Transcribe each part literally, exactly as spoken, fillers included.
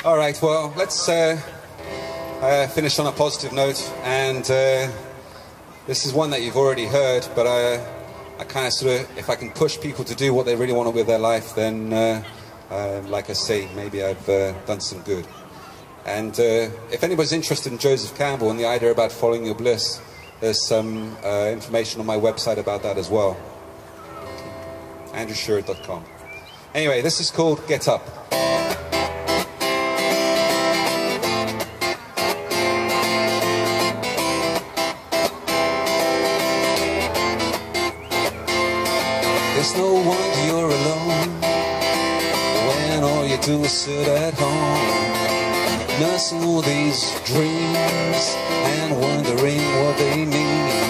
All right, well, let's uh, uh, finish on a positive note, and uh, this is one that you've already heard, but I, I kind of sort of, if I can push people to do what they really want to with their life, then, uh, uh, like I say, maybe I've uh, done some good. And uh, if anybody's interested in Joseph Campbell and the idea about following your bliss, there's some uh, information on my website about that as well. andrew shearer dot com. Anyway, this is called Get Up. It's no wonder you're alone when all you do is sit at home, nursing all these dreams and wondering what they mean.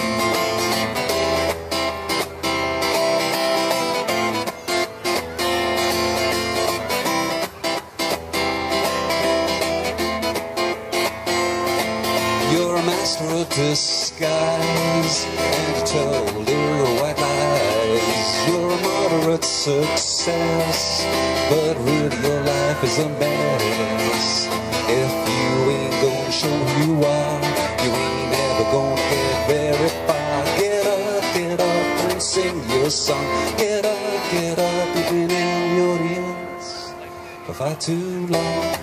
You're a master of disguise and you tell little white lies. You're a moderate success, but really your life is a mess. If you ain't gonna show who you are, you ain't never gonna get very far. Get up, get up and sing your song. Get up, get up, you've been in the audience for far too long.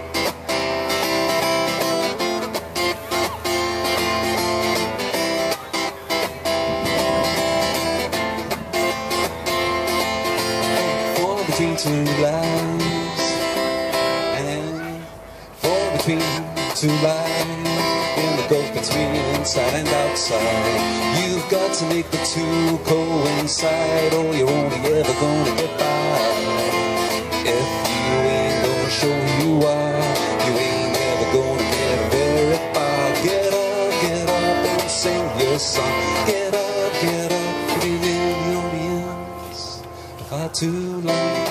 Between two lives and fall between two lives in the gulf between inside and outside. You've got to make the two coincide or you're only ever gonna get by. If you ain't gonna show who you are, you ain't ever gonna get very far. Get up, get up and sing your song. Get up, get up, you've been in the audience for far too long.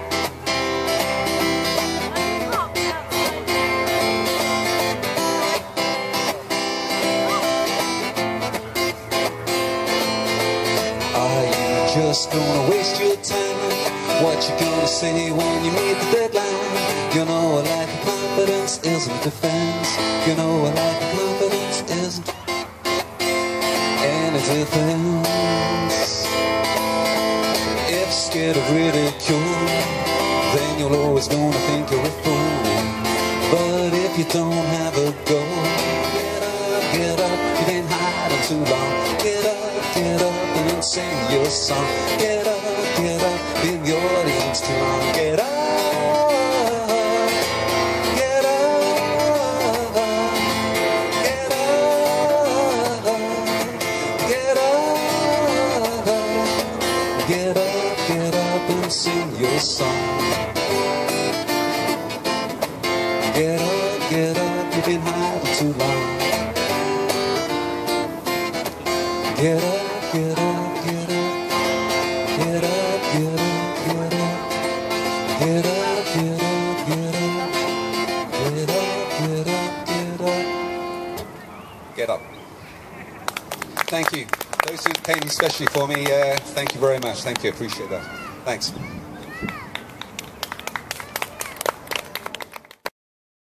Just gonna waste your time. What you gonna say when you meet the deadline? You know a lack of confidence isn't defense. You know a lack of confidence isn't any defense. If you're scared of ridicule, then you're always gonna think you're a fool. But if you don't have a goal, get up, get up, you've been hiding too long. Get up, get up and sing your song. Get up, get up, in the audience too long. Get up, get up, get up, get up, get up, get up and sing your song. Get up, get up, you've been hiding too long. Get up, get up, get up, get up, get up, get up, get up, get up, get up, get up, get up, get up, get up. Thank you. Those who came especially for me, uh, thank you very much. Thank you, appreciate that. Thanks.